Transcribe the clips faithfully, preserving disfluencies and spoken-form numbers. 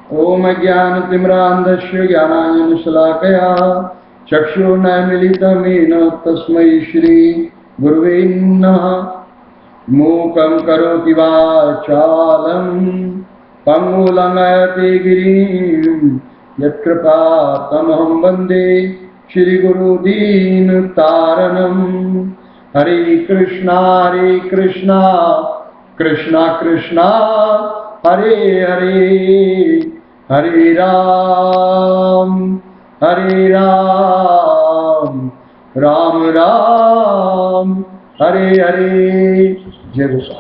ओम ज्ञानतिमिरान्धस्य ज्ञानाञ्जनशलाकया चक्षुर्नमिलितं येन तस्मै श्री गुरुवे नमः। मूकं करोति वाचालं पङ्गुलङ्घयते गिरिं यत्कृपातमहं वन्दे श्रीगुरुदीनतारणम्। हरे कृष्णा हरे कृष्णा कृष्णा कृष्णा हरे हरे, हरे राम हरे राम, राम राम हरे हरे। जय गोपाल।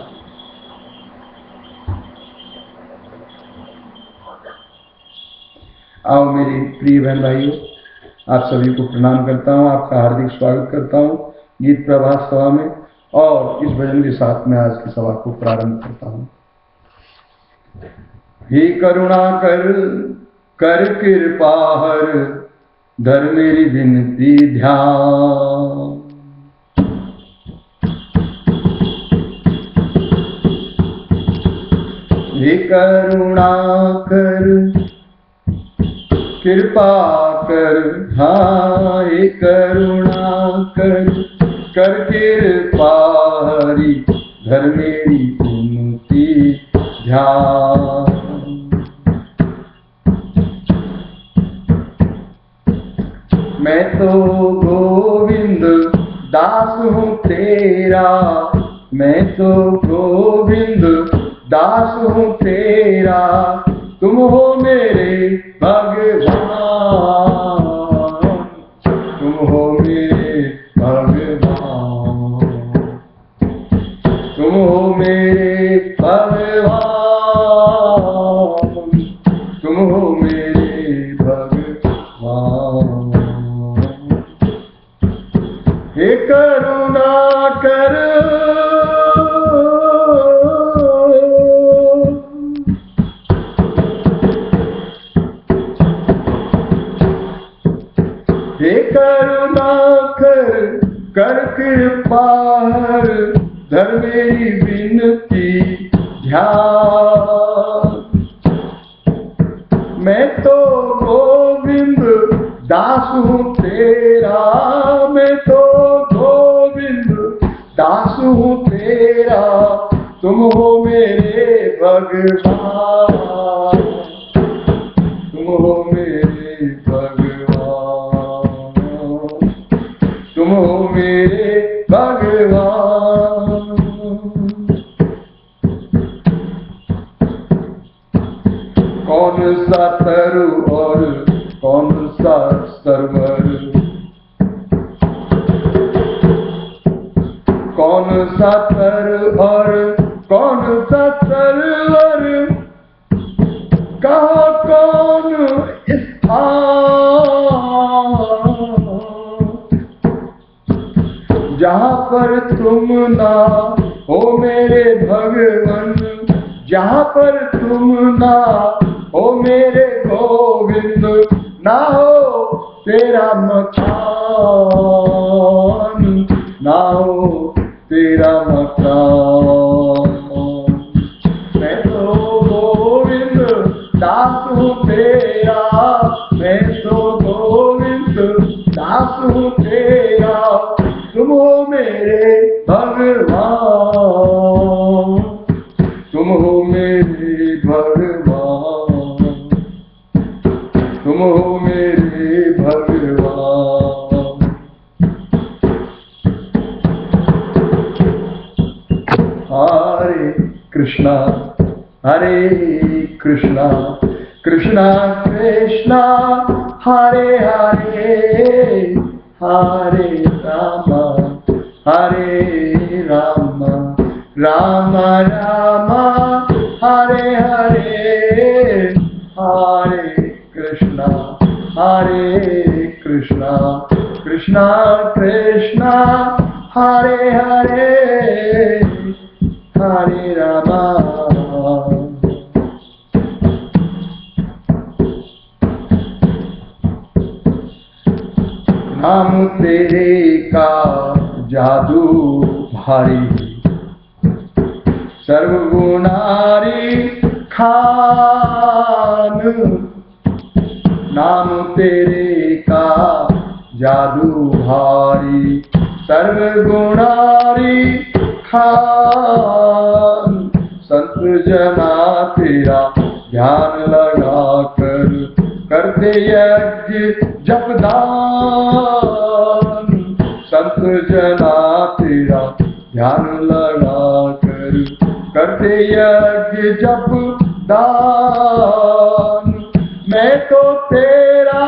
आओ मेरे प्रिय बहन भाइयों, आप सभी को प्रणाम करता हूँ, आपका हार्दिक स्वागत करता हूँ गीत प्रभात सभा में। और इस भजन के साथ मैं आज की सभा को प्रारंभ करता हूँ। हे करुणा कर कर कृपा हर, धर मेरी विनती ध्यान। हे करुणा कर कृपा कर, हाँ हे करुणा कर कर कृपा हरि, धर मेरी विनती ध्यान। मैं तो गोविंद दास हूँ तेरा, मैं तो गोविंद दास हूँ तेरा, तुम हो मेरे भगवान, तुम हो मेरे भगवान, तुम हो मेरे भगवान, तुम हो मेरे भगवान। हे करुणा कर हे करुणा कर कर कृपा हर, धर मेरी विनती ध्यान। मैं तो गोविंद दास हूँ तेरा, मैं तो गोविंद दास हूँ तेरा, तुम हो मेरे भगवान, तुम हो मेरे भगवान, तुम हो मेरे भगवान। कौन सा तरु और कौन सा सरवर, कौन सा तरु और कौन सा सरवर, कहा कौन स्थान, जहाँ पर तुम ना हो मेरे भगवन, जहाँ पर तुम ना हो मेरे गोविंद, ना हो तेरा मकान, ना हो तेरा मकान। मैं तो गोविंद दास हूँ तेरा, मैं तो गोविंद दास हूँ तेरा, तुम हो मेरे भगवान, तुम हो मेरे भगवान, तुम हो मेरे भगवान। हरे कृष्णा हरे कृष्णा कृष्णा कृष्णा हरे हरे, हरे राम हरे राम, राम राम हरे हरे, हरे कृष्णा हरे कृष्णा कृष्णा कृष्णा हरे हरे, हरे राम। नाम तेरे का जादू भारी, सर्वगुणारी खान, नाम तेरे का जादू भारी, सर्वगुणारी खान। संत जना तेरा ध्यान लगा कर, करते यज्ञ जपदान। संत जना तेरा ध्यान लगा कर, करते यज्ञ जपदान। मैं तो तेरा,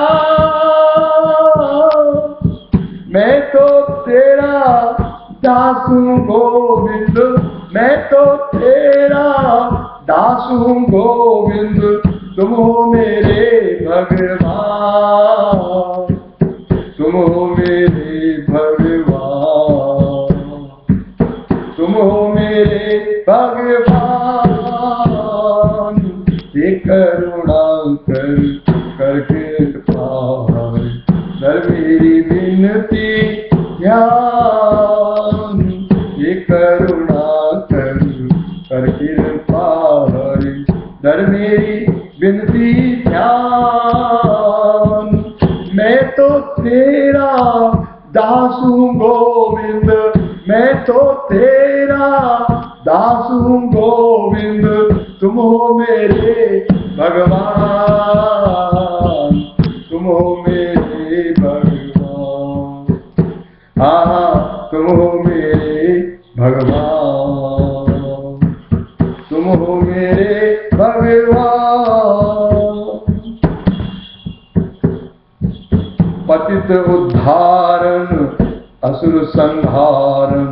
मैं तो तेरा दास हूँ गोविंद, मैं तो तेरा दास हूँ गोविंद। तुम हो मेरे भगवान, तुम हो मेरे भगवान, तुम हो मेरे भगवान। ये करुणा कर, कर कृपा कर मेरी विनती ध्यान। ये करुणा कर, कर कृपा कर मेरी विनती ध्यान। मैं तो तेरा दास हूँ गोविंद, मैं तो तेरा दास हूँ गोविंद। तुम हो मेरे भगवान, तुम हो मेरे भगवान। हाँ, तुम हो मेरे भगवान, तुम हो मेरे भगवान। पतित उद्धारण असुर संहारण,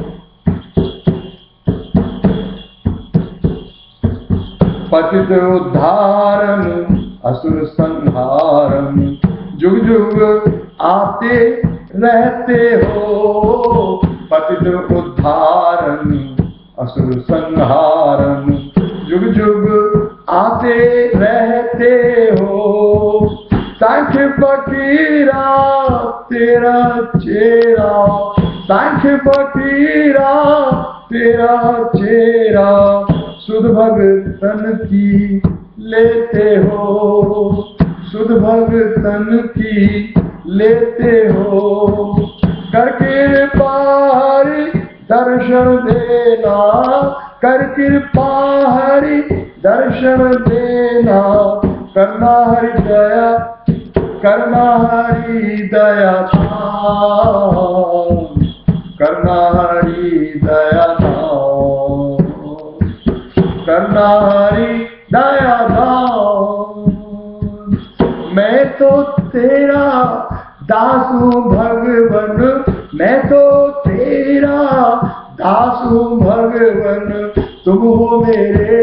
पतित उद्धारण असुर संहारण। जुग जुग आते रहते हो, पतित उद्धारण असुर संहारण। जुग जुग आते रहते हो। सांख्य फकीरा तेरा चेहरा, सांख्य फकीरा तेरा चेहरा। सुध भगतन की लेते हो, सुध भगतन की लेते हो। कर कृपा हरि दर्शन देना, कर कृपा हरि दर्शन देना। करना हरि दया, करना हरि दया दान, करना हरि दया दान, करना हरि दया दान। मैं तो तेरा दास हूँ भगवन, मैं तो तेरा दास हूँ भगवन। तुम हो मेरे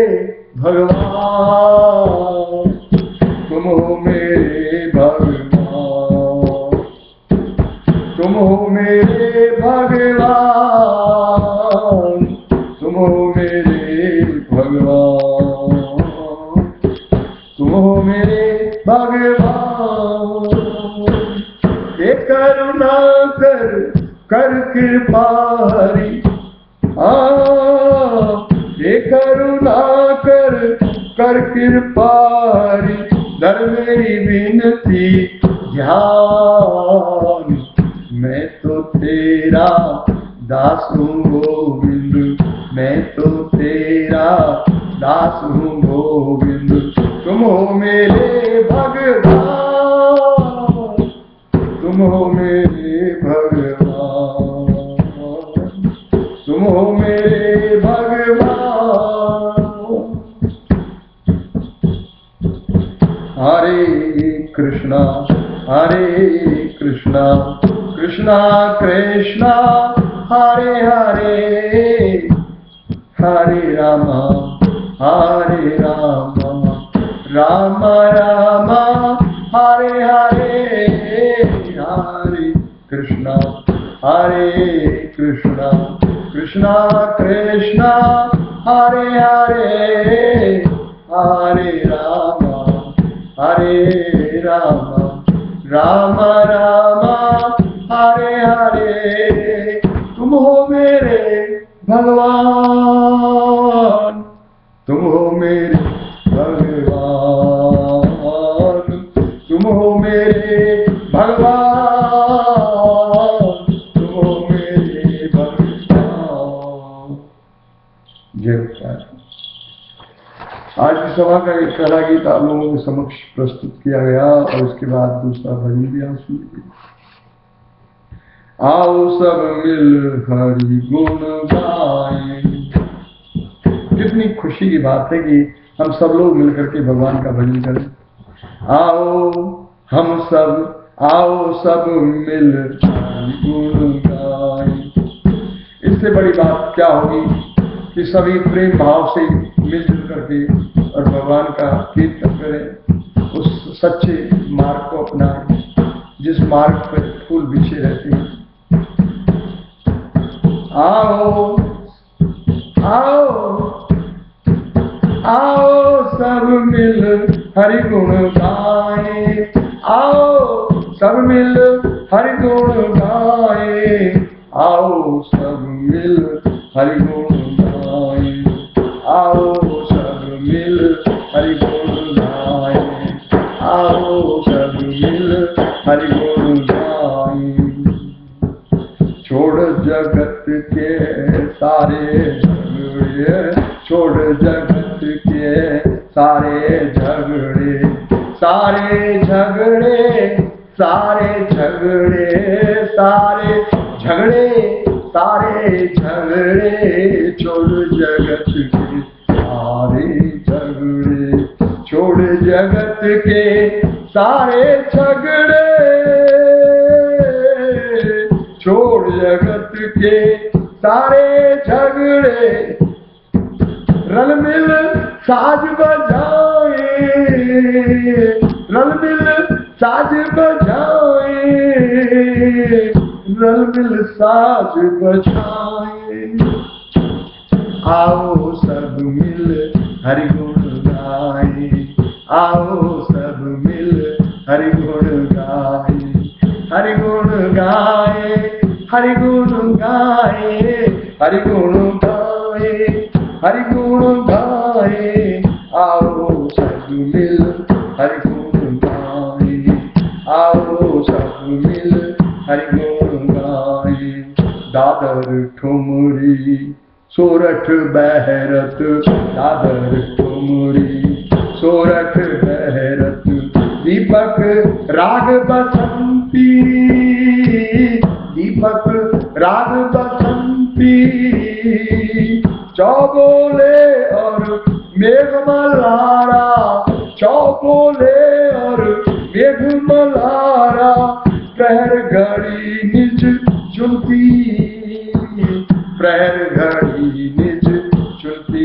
भगवान, तुम हो मेरे भगवान, तुम हो मेरे भगवान, तुम हो मेरे भगवान, तुम हो मेरे भगवान। ये करुणा कर, कर कृपा हरि, हाँ ये करुणा कर, कर कृपा हरि। धर मेरी विनती ध्यान। मैं तो तेरा दास हूँ गोविंद, मैं तो तेरा दास हूँ गोविंद। तुम हो मेरे भगवान, तुम हो मेरे भगवान, तुम हो मेरे भगवान। हरे कृष्णा, हरे कृष्णा, कृष्णा कृष्णा हरे हरे, हरे रामा, हरे रामा, राम राम हरे हरे। हरे कृष्णा, हरे कृष्णा, कृष्णा कृष्णा हरे हरे, हरे राम, हरे राम, राम राम हरे हरे। तुम हो मेरे भगवान, तुम हो मेरे की सभा का एक पहला गीत आप लोगों के समक्ष प्रस्तुत किया गया और इसके बाद दूसरा भजन भी आप सुनिए। आओ सब मिल हरि गुण गाएं। कितनी खुशी की बात है कि हम सब लोग मिलकर के भगवान का भजन करें। आओ हम सब, आओ सब मिल हरि गुण गाएं। इससे बड़ी बात क्या होगी कि सभी प्रेम भाव से मिलजुल करके और भगवान का कीर्तन करें, उस सच्चे मार्ग को अपनाएं जिस मार्ग पर फूल बिछे रहते हैं। आओ आओ आओ सब मिल हरि गुण गाएं। आओ सब मिल हरि गुण गाएं। आओ सब मिल हरि गुण गाएं। आओ सब मिल हरि गुण गाएं। आओ सब मिल हरि गुण गाएं। छोड़ जगत के सारे झगड़े, छोड़ जगत के सारे झगड़े, सारे झगड़े, सारे झगड़े, सारे झगड़े, सारे झगड़े। छोड़ जगत के सारे झगड़े, छोड़ जगत के सारे झगड़े, छोड़ जगत के सारे झगड़े। रल मिल साज बजाए, रल मिल साज बजाए, रल मिल साज बजाए। आओ सब मिल हरि गुण गाए। आओ सब मिल हरि गुण गाए। हरि गुण गाए, हरि गुण गाए, हरि गुण गाए, हरि गुण गाए। आओ सब मिल हरि गुण गाए। आओ सब मिल हरि गुण गाए। दादर ठुमरी सोरठ बहरत, दादर ठुमरी सोरठ बहरत। दीपक राग बसंती, दीपक राग बसंती। चौबोले और मेघ मल्हारा, चौबोले और मेघ मल्हारा। प्रहर घड़ी निज चुनती, प्रहर घड़ी निज चुनती,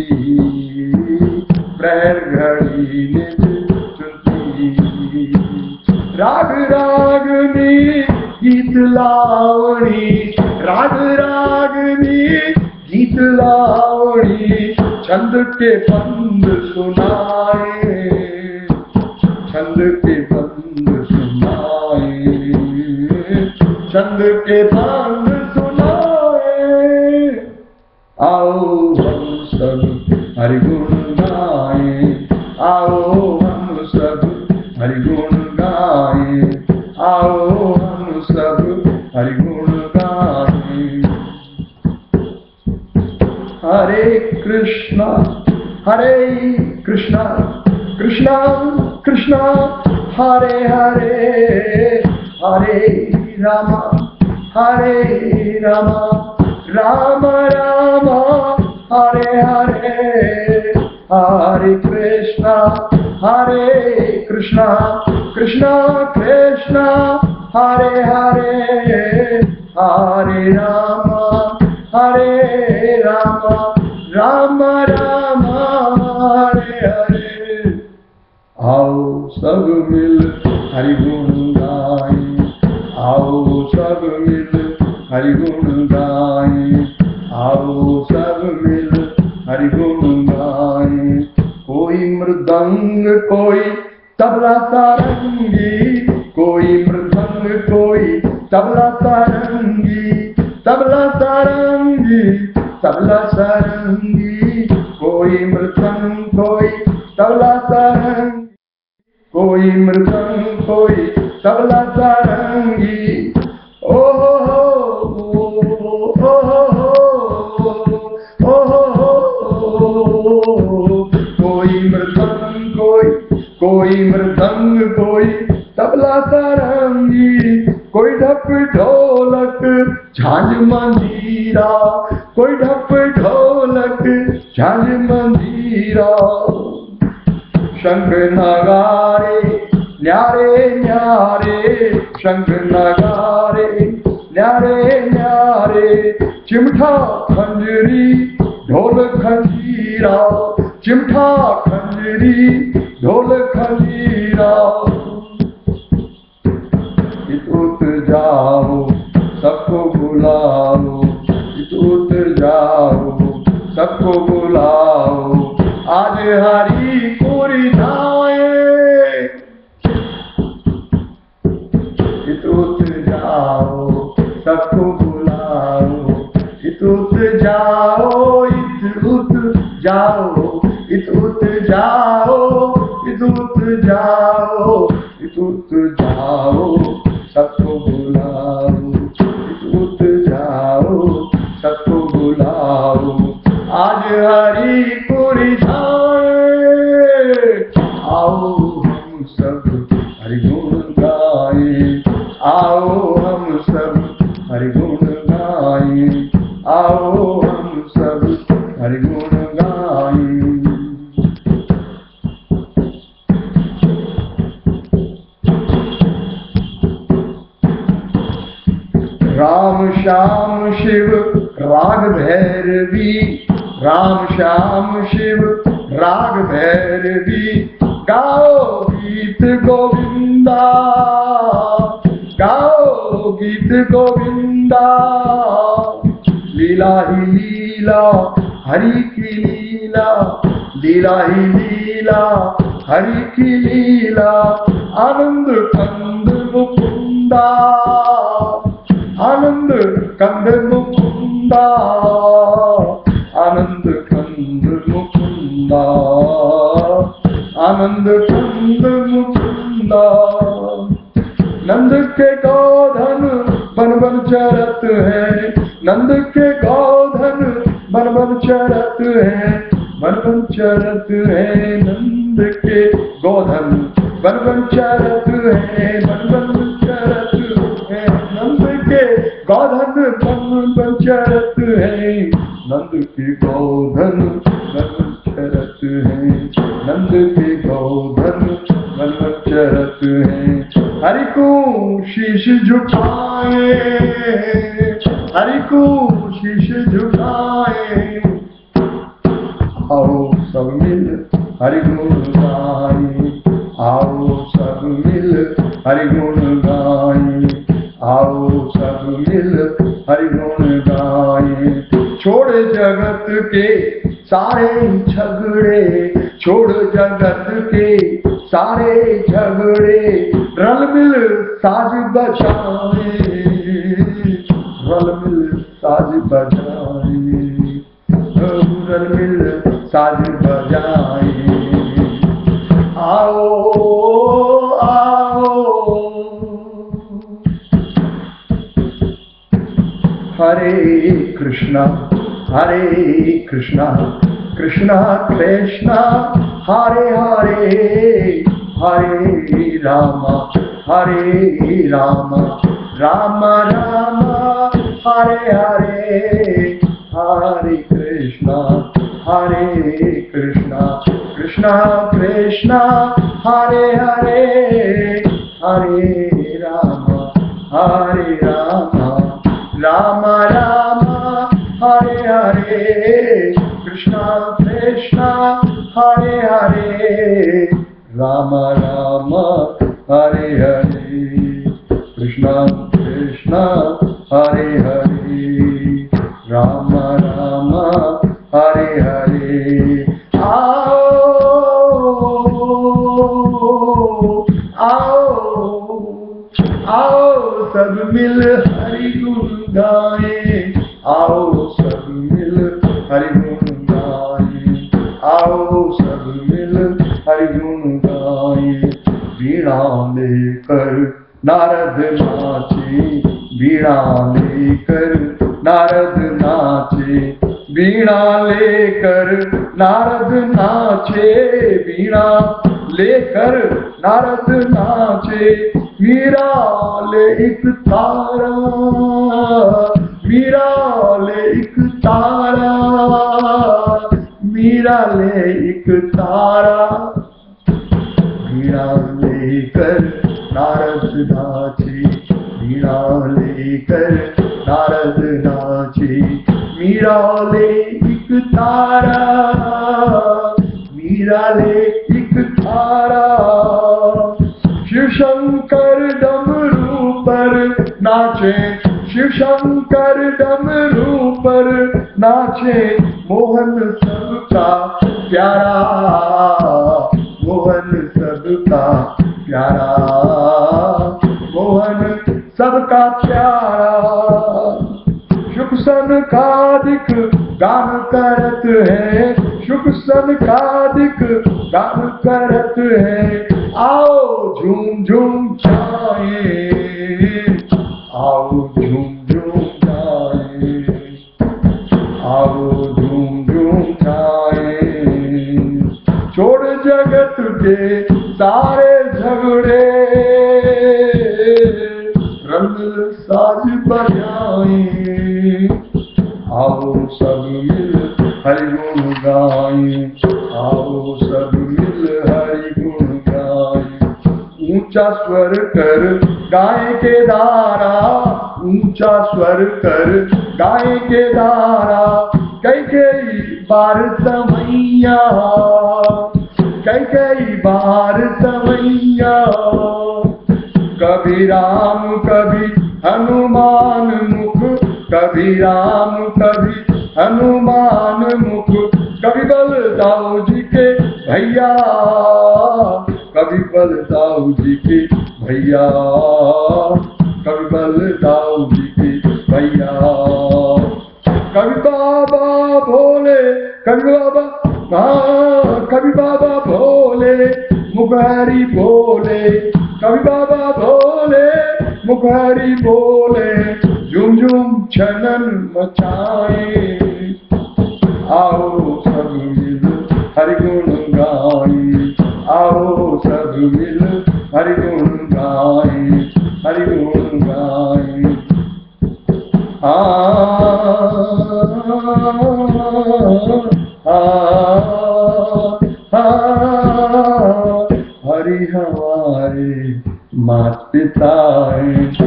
प्रहर घड़ी निज चुनती। राग रागनी गीत लावणी, राग रागनी गीत लावणी। छंद के बंद सुनाए, छंद के बंद सुनाए, छंद के बंद सुनाए। आओ हम सब हरि गुण गाए। आओ हम सब हरि गुण गाए। आओ हम सब हरि गुण गाए। हरे कृष्णा हरे कृष्णा, कृष्णा कृष्णा हरे हरे, हरे रामा हरे रामा, राम राम हरे हरे। हरे कृष्णा हरे कृष्णा, कृष्णा कृष्णा हरे हरे। हरे राम हरे राम, राम राम हरे हरे। आओ सब मिल हरि गुण गाएं। आओ सब मिल हरि गुण गाएं। आओ सब मिल हरि गुण गाएं। कोई मृदंग कोई तबला सारंगी, कोई मृदंग कोई तबला सारंगी, तबला सारंगी, तबला सारंगी। कोई मृदंग कोई तबला सारंगी, कोई मृदंग कोई तबला सारंगी। ओ हो हो ओ हो हो ओ हो हो। कोई मृदंग कोई कोई मृदंग कोई तबला सारंगी, कोई ढप ढोलक झांझ मंजीरा, कोई ढप ढोलक झांझ मंजीरा। शंख नगारे न्यारे न्यारे, शंख नगारे न्यारे न्यारे, चिमटा खंजरी ढोल खंजीरा, चिमटा खंजरी ढोल खंजीरा। इतुत जाओ सबको बुलाओ, इतुत जाओ सबको बुलाओ, आज हरी को रिझाए। इतुत जाओ सबको बुलाओ, इतुत जाओ इतुत जाओ, इतुत जाओ इतुत जाओ, इतुत जाओ सबको बुलाओ, इतुत जाओ सबको बुलाओ, आज हरी को रिझाए। आओ हम सब हरि गुण गाए, आओ हम सब हरि गुण गाए, आओ हम सब हरि गुण गाए। राम श्याम शिव राग भैरवी, राम श्याम शिव राग भैरवी, गाओ गीत गोविंदा, गाओ गीत गोविंदा। लीला ही लीला हरि की लीला, लीला ही लीला हरि की लीला, आनंद कंद मुकुंदा, आनंद कंद मुकुंदा, आनंद कंद मुकुंदा, आनंद कंद मुकुंदा। नंद के गोधन बन बन चरत है, नंद के गोधन बन बन चरत है, बन बन चरत है, नंद के गोधन बन बन चरत है, बन बन चरत है, नंद के गोधन बन बन चरत है, नंद के गोधन बन बन चरत है, नंद के गोधन बन बन चरत है। हरि को शीश झुकाए, हरि को शीश झुकाए, आओ सब मिल हरि गुण गाए, आओ सब मिल हरि गुण गाए, आओ सब मिल हरि गुण गाए। छोड़ जगत के सारे झगड़े, छोड़ जगत के सारे झगड़े, रल मिल साज बजाए, रल मिल साज बजाए, रल मिल साज बजाए। आओ आओ हरे कृष्णा हरे कृष्णा कृष्णा कृष्णा हरे हरे, हरे रामा हरे रामा, राम राम हरे हरे, हरे कृष्णा हरे कृष्णा कृष्णा कृष्णा हरे हरे, हरे राम हरे राम, राम राम हरे हरे, कृष्णा कृष्णा हरे हरे, राम राम हरे हरे, कृष्णा कृष्णा हरे हरे, राम राम हरे हरे। आओ आओ आओ सब मिल हरि गुण गाए, आओ सब मिल हरि गुण गाए, आओ सब मिल हरि गुण गाए। वीणा लेकर नारद नाचे, वीणा लेकर नारद नाचे, वीणा लेकर नारद नाचे, वीणा लेकर नारद नाचे, मीरा ले एक तारा, मीरा ले एक तारा, मीरा ले एक तारा। वीणा लेकर नारद नाचे, वीणा लेकर नारद नाचे, मीरा ले एक तारा, मीरा ले एक तारा। शिव शंकर डमरू पर नाचे, शिव शंकर डमरू पर नाचे, मोहन सबका प्यारा, मोहन सबका प्यारा, मोहन सबका प्यारा। शुक सनकादिक गान करत है, शुक सनकादिक गान करत है। आओ झूम झूम जाए, आओ झूम झूम जाए, आओ झूम झूम जाए। छोड़ जगत के सारे झगड़े, रंग साज बजाए। आओ सब मिल हरि गुण गाए, आओ सब मिल हरि गुण गाए। ऊंचा स्वर कर गाय के दारा, ऊंचा स्वर कर गाय के दारा। कई कई बार समैया, कई कई बार समैया। कभी राम कभी हनुमान मुख, कभी राम कभी हनुमान मुख। कभी बलदाऊ जी के भैया, कभी बलदाऊ जी के भैया, कभी बलदाऊ जी के भैया। कभी बाबा भोले, कभी बाबा हाँ, कभी बाबा भोले मुखहरी बोले, कभी बाबा भोले मुखहरी बोले। झुम झुम छनन मचाए, आओ सब मिल हरि गुण गाए, आओ सब मिल हरि गुण गाए, हरि गुण गाए। आ आ आ हरि हमारे माता पिता हैं।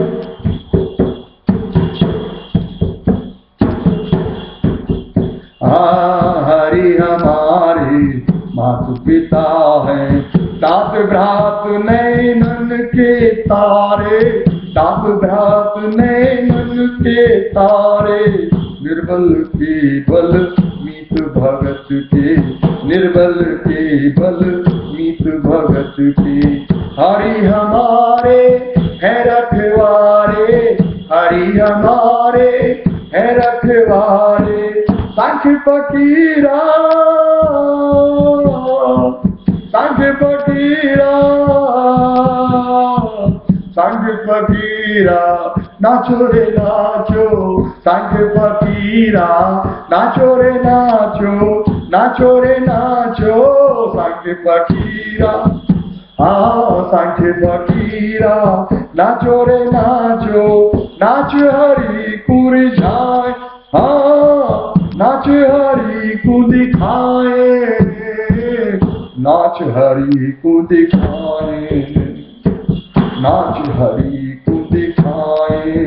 हरि हमारे माता पिता हैं। तात भ्रात नैनन के तारे, तात भ्रात नैनन के तारे। निर्बल के बल मीत भगत के, निर्बल के बल मीत भगत के। हरि हमारे है रखवारे, हरि हमारे है रखवारे। सांख्य फकीरा, सांख्य फकीरा, सांख्य फकीरा। नाचो रे नाचो, सांख्य फकीरा। नाचो रे नाचो, नाचो रे नाचो, सांख्य फकीरा। हाँ सांख्य फकीरा। नाचो रे नाचो, नाच हरि को रिझाए। हाँ नाच हरि को दिखाए, नाच हरि को दिखाए, नाच हरि को दिखाए।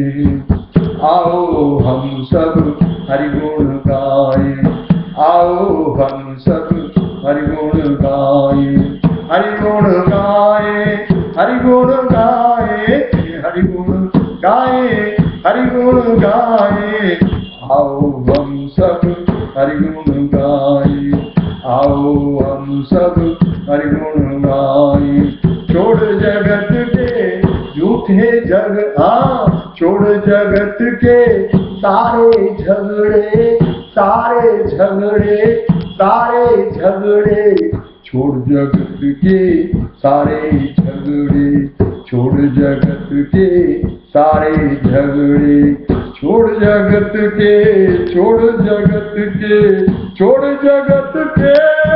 आओ हम सब हरि गुण गाए, आओ हम सब हरि गुण गाए, हरि गुण गाए, हरि गुण गाए, हरि गुण गाए, हरि गुण गाए। आओ हम सब हरि गुण गाए, आओ हम सब हरि गुण गाए। छोड़ जगत के झूठे जग, हाँ छोड़ जगत के सारे झगड़े, सारे झगड़े, सारे झगड़े। छोड़ जगत के सारे झगड़े, छोड़ जगत के सारे झगड़े। छोड़ जगत के, छोड़ जगत के, छोड़ जगत के,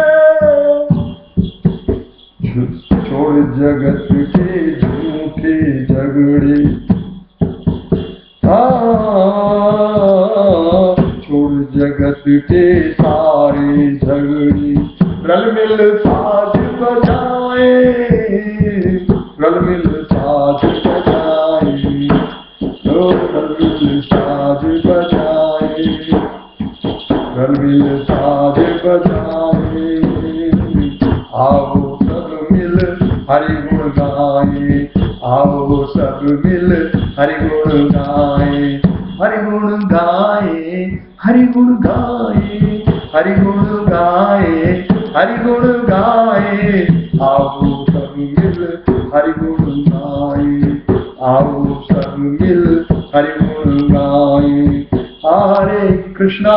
छोड़ जगत के झूठे झगड़े, छोड़ जगत के सारे झगड़े, रल मिल साज बजाए, रल मिल साज बजाए, रल मिल साज बजाए, रल मिल साज बजाए। आओ सब मिल हरि गुण गाए, आओ सब मिल हरि गुण गाए, हरि गुण गाए, हरि गुण गाए, हरि गुण गाए, हरि गुण गाए। आओ सब मिल हरि गुण गाए, आओ सब मिल हरि गुण गाए। हरे कृष्णा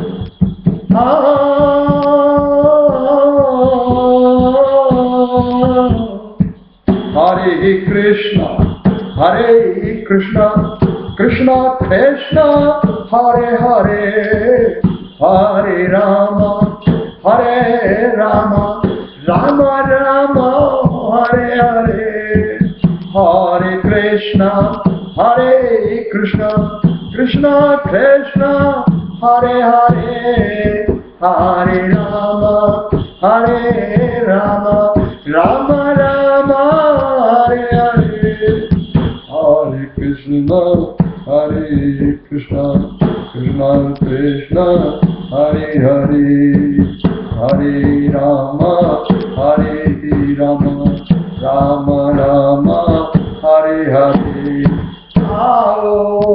हरे कृष्णा, हरे कृष्णा, कृष्णा कृष्णा, हरे हरे, हरे रामा, हरे रामा, रामा रामा, हरे हरे, हरे कृष्णा, हरे कृष्णा, कृष्णा कृष्णा, हरे हरे, हरे रामा, हरे रामा, रामा रामा, हरे हरे, हरे कृष्णा, हरे कृष्णा, कृष्णा कृष्णा, हरे हरे, हरे रामा, हरे रामा, राम राम, हरे हरे। आओ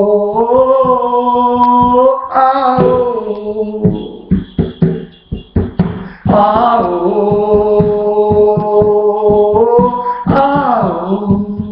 आओ आओ आओ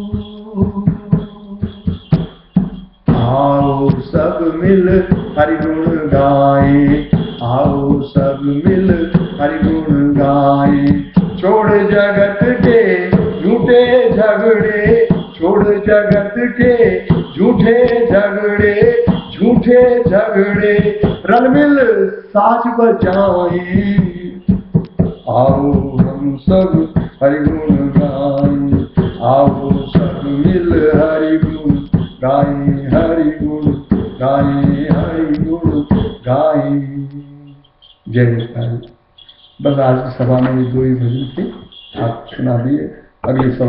आओ सब मिल हरि गुण गाए, आओ सब मिल हरि गुण गाए। छोड़ जगत के झूठे झगड़े, छोड़ जगत के झूठे झगड़े, झूठे झगड़े, रल मिल साज बजाए। आओ हम सब हरि गुण गाए, आओ सब मिल हरि गुण गाए, हरि गुण गाए, हरि गुण गाए। जय गोपाल। बस आज की सभा में ये दो ही भजन थे, आप सुना दिए। अगली सभा